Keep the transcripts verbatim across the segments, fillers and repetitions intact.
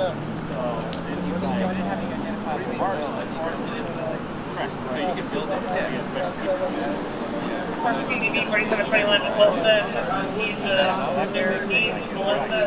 So then he's like, having identified the parts, like part of it. Correct. So you can build it. Yeah. Parking T V forty-seven twenty-one Wilson. He's the their name Melissa.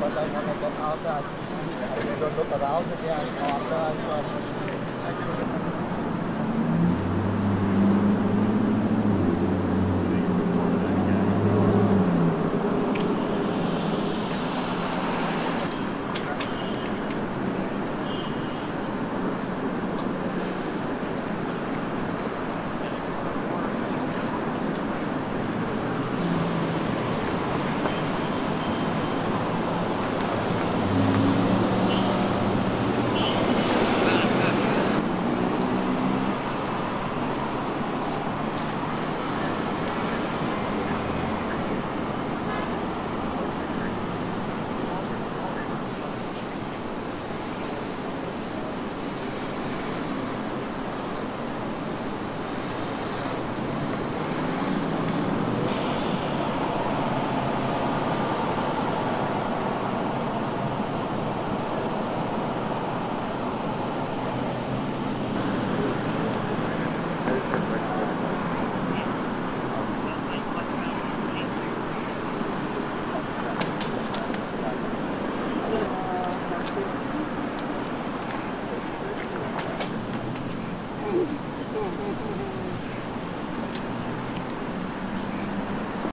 Don't look around again after